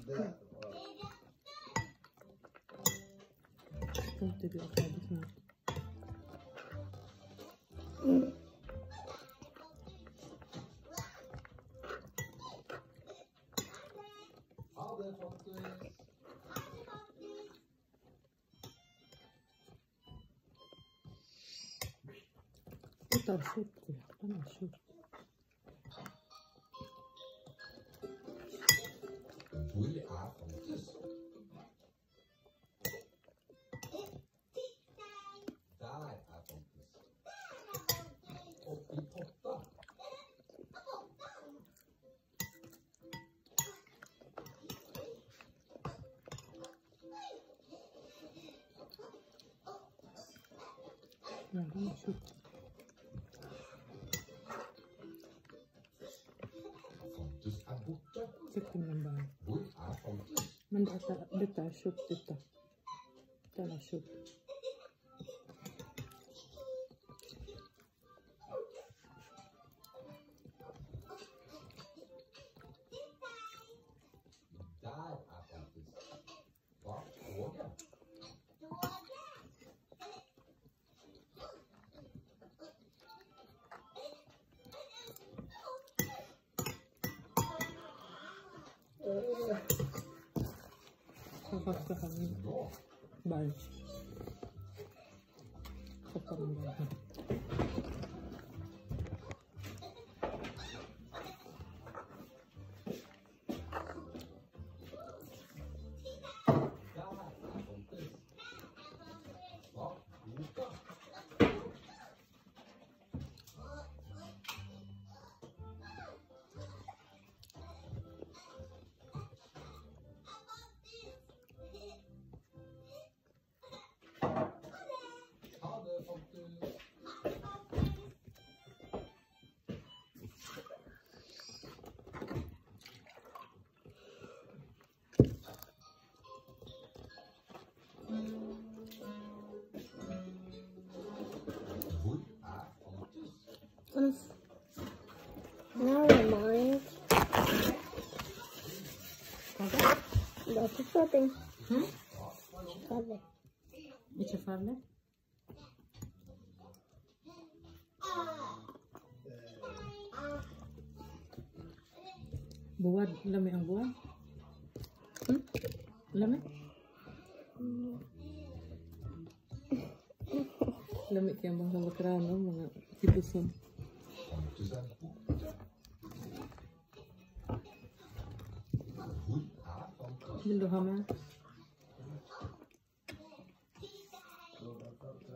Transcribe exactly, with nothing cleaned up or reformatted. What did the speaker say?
Kom til å bli ferdig snart. Det er skjort, ja. Den er skjort. Hvor er Pontus? Der er Pontus. Oppi potta. Ja, den er skjort. Pontus er borte. Sitter den bare. Hvor er Pontus? Men dette, dette er skjort, dette. Den er skjort. Der er Pontus. Bak toget. Hva skal han Nå. bare sette den bare her. Der er Pontus. Bak boka. Ha det, Pontus. Hvor er Pontus? Never mind. That's something. Hmm? Something. Ikke farlig? Buat, lami ang buwan? Hmm? Lami? Lami kaya mga lakrano, mga tipuson. Pontus er borte. Hvor er Pontus? Vil du ha med?